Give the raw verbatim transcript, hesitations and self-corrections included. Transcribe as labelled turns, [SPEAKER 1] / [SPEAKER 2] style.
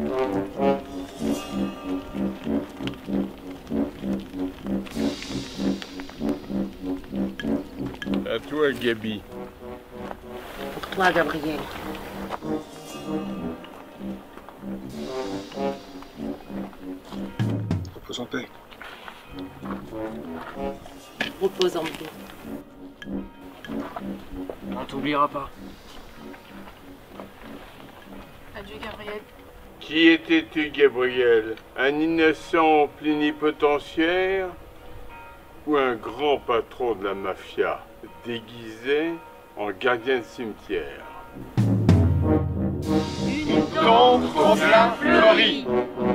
[SPEAKER 1] À toi, Gabi.
[SPEAKER 2] Pour toi, Gabriel.
[SPEAKER 3] Repose en paix.
[SPEAKER 2] Repose en paix.
[SPEAKER 4] On t'oubliera pas.
[SPEAKER 5] Adieu, Gabriel.
[SPEAKER 1] Qui étais-tu, Gabriel? Un innocent plénipotentiaire ou un grand patron de la mafia, déguisé en gardien de cimetière?
[SPEAKER 5] Une tombe contre la fleurie.